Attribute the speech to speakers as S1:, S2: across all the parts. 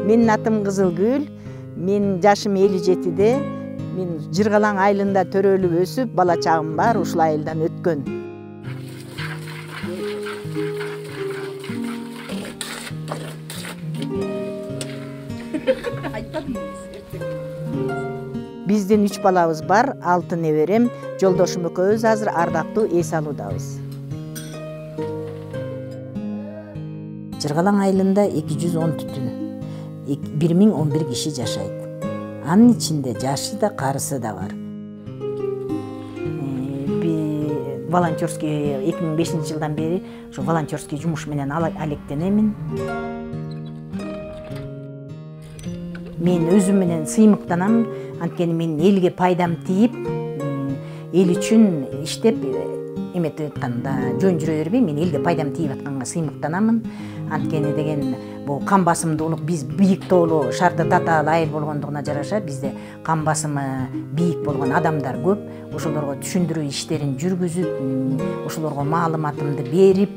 S1: Менин атым Kyzylgul. Мен жашым 57-де. Мен Jyrgalan айылында төрөлүп өсүп, бала чагым бар, ушул айылдан өткөн. Биздин 3 балабыз бар, 6 неберем, жолдошум экөөбүз азыр ардактуу эс алуудабыз. Jyrgalan айылында 210 түтүн, 1011 киши жашайт. Анын ичинде жашы да, карысы да бар. Волонтерский 2005-жылдан бери ошо волонтерский жумуш менен алектенемин. Мен өзүм менен сыймыктанам, анткени мен элге пайдам тийип, эл үчүн иштеп, эметип атканда жөн жүрө бербейм, мен элге пайдам тийип атканга сыймыктанамын. Анткени деген бул кан басымдуулук биз бийик тоолуу шарда татаал айыл болгондугуна жараша бизде кан басымы бийик болгон адамдар көп. Ошолорго түшүндүрүү иштерин жүргүзүп, ошолорго маалыматымды берип,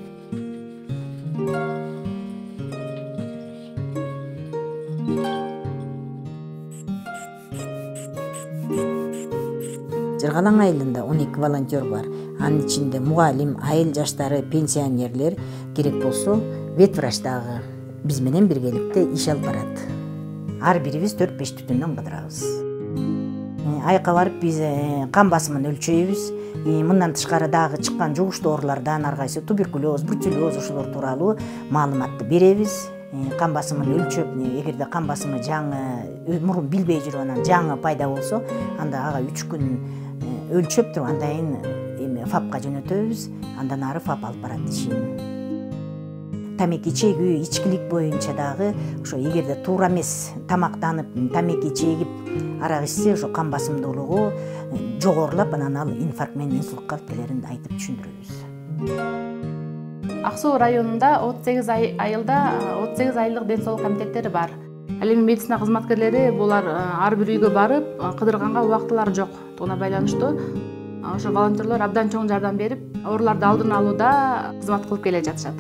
S1: Jyrgalan айылында 12 волонтер бар. Анын ичинде мугалим, айыл жаштары, пенсионерлер, керек болсо ветврач дагы биз менен биргеликте иш алып барат. Ар бирибиз 4-5 түтүндөн кыдырабыз. Айка барып биз кан басымын өлчөйбүз. Мындан тышкары дагы чыккан жугуштуу оорулардан ар кайсы туберкулез, бруцеллез ошолор тууралуу маалыматты беребиз. Кан басымын өлчөп, эгерде кан басымы жаңы мурун билбей жүрүп анан жаңы пайда болсо, анда ага 3 күн өлчөп туруп андайын ФАПка жөнөтөбүз. Андан ары ФАП алып барат ишин. Тамеки чегүү, ичкилик боюнча дагы ошо эгерде туура эмес тамактанып, тамеки чегип, арак ичсе, ошо кан басымдуулугу жогорулап, анан ал инфаркт менен инсультка алып келерин айтып түшүндүрөбүз.
S2: Ак Суу районунда 38 айылда 38 айылдык ден соолук комитеттери бар. Ал эми медицина кызматкерлери булар ар бир үйгө барып, кыдырганга убактылары жок. Тугуна байланыштуу ошо волонтерлор абдан чоң жардам берип, ооруларды алдын алууда кызмат кылып келе жатышат.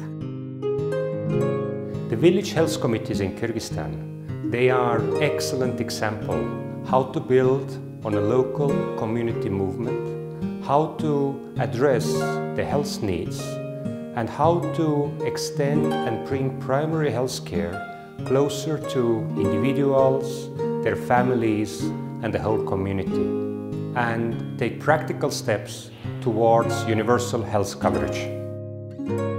S3: The village health committees in Kyrgyzstan, they are excellent example how to build on a local community movement, how to address the health needs, and how to extend and bring primary health care closer to individuals, their families, and the whole community, and take practical steps towards universal health coverage.